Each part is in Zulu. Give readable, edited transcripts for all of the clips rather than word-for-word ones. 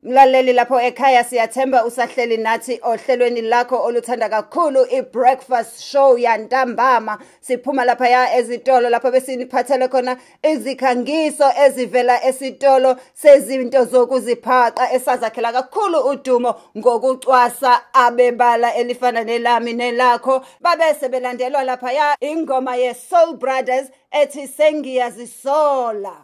Mlaleli lapho ekhaya siyathemba usahleli nathi ohlelweni lakho oluthanda kakhulu i-breakfast show yantambama. Siphuma lapha ya ezitolo lapho besiniphathele khona izikhangiso ezivela esitolo sezinto zokuziphaqa esazakhela kakhulu udumo ngokucwasa abebala elifana nelami nelakho. Babese belandelwa lapha ya ingoma ye-Soul Brothers ethi sengiyazisola.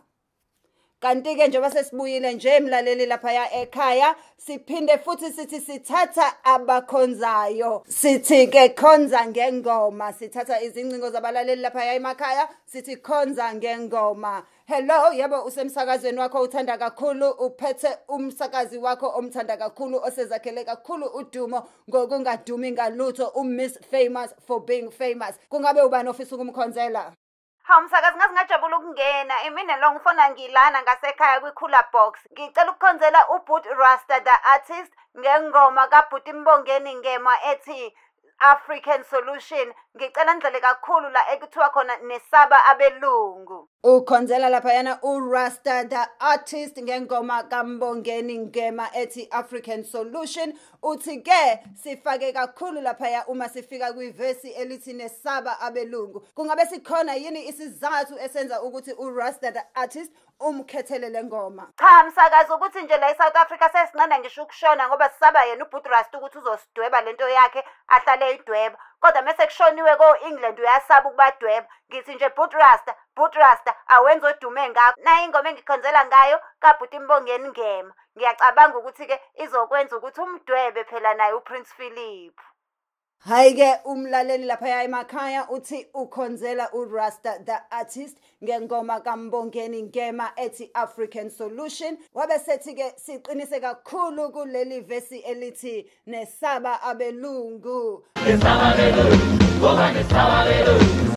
Kanti-ke njengoba sesibuyile nje mlaleli laphaya ekhaya siphinde futhi sithi sithatha abakhonzayo. Sithi-ke khonza ngengoma. Sithatha izingcingo zabalaleli laphaya emakhaya sithi khonza ngengoma. Hello, yebo usemsakazweni wakho uthanda kakhulu, uphethe umsakazi wakho omthanda kakhulu osezakhele kakhulu udumo ngokungadumi ngalutho, uMiss Famous for being famous. Kungabe ubani ofisa ukumkhonzela? Hawu msakazi, ngathi ngajabula ukungena. Imina lo ngifona ngilana ngasekhaya kwi-cooler box. Ngicela ukukhonzela ubhuti Rasta the artist ngengoma kabhuti Mbongeni ngema ethi African Solution. Ngicela ndlale kakhulu la ekuthiwa khona nesaba abelungu. Ukhonzela laphayana uRasta the artist ngengoma kaMbongeni ngema ethi African Solution. Uthi-ke sifake kakhulu laphaya uma sifika kwivesi elithi nesaba abelungu. Kungabe sikhona yini isizathu esenza ukuthi uRasta the artist umkhethele le ngoma? Cha msakazi, ukuthi nje la eSouth Africa sesinqanda ngisho ukushona ngoba sisaba yena ubhuti Rasta ukuthi uzosidweba lento yakhe ahlale idweba. Kodwa mase kushoniwe ko-England uyasaba ukubadweba. Ngithi nje bhuti Rasta awenze odume ngakho. Nayi ingoma engikhonzela ngayo kabhuti Mbongeni ngema. Ngiyacabanga ukuthi-ke izokwenza ukuthi umdwebe phela naye uPrince Philip. Hayi-ke umlaleli laphaya emakhaya uthi ukhonzela uRasta the artist ngengoma kaMbongeni ngema ethi African Solution. Wabe sethi-ke siqinise kakhulu kuleli vesi elithi nesaba abelungu. Nesaba abelungu, ngoba nesaba abelungu.